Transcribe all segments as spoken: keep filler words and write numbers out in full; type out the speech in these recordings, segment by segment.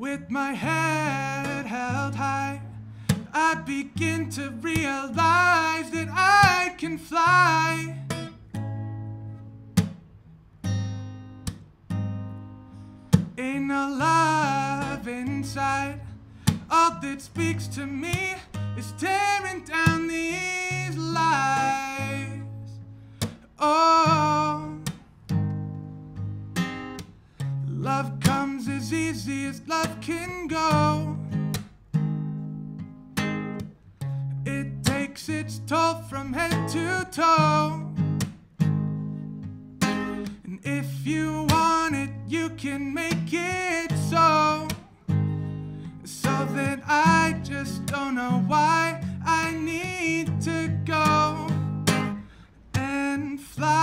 With my head held high, I begin to realize that I can fly. Ain't no love inside. All that speaks to me is tearing down these lies. Oh, love comes as easy as love can go. It takes its toll from head to toe. And if you want it, you can make it so. So that I just don't know why I need to go and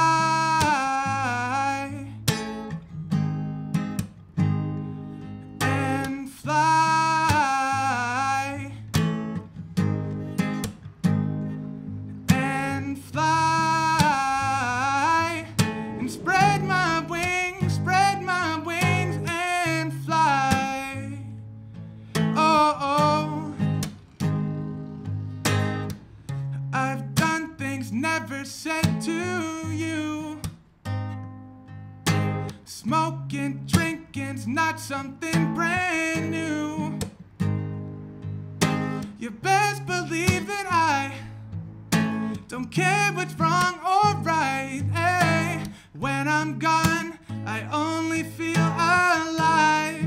fly. And fly. And fly. And spread my wings, spread my wings and fly. Oh, oh. I've done things never said to you. Smoking, drinking's not something brand new. You best believe that I don't care what's wrong or right. Hey, when I'm gone, I only feel alive.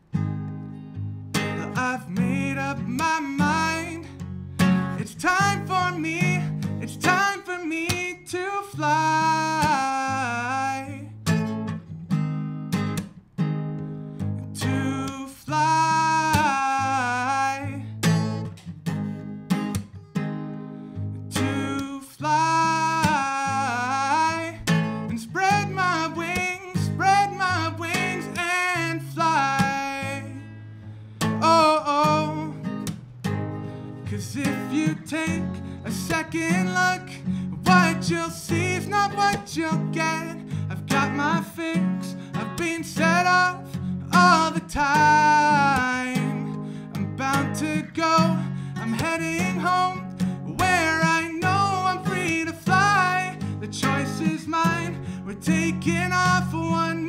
I've made up my mind. It's time for me, it's time for me to fly. To fly. To fly. And spread my wings, spread my wings and fly. Oh, oh. Cause if you take a second look, what you'll see is not what you'll get. I've got my fix, I've been set off all the time. I'm bound to go, I'm heading home, where I know I'm free to fly. The choice is mine, we're taking off one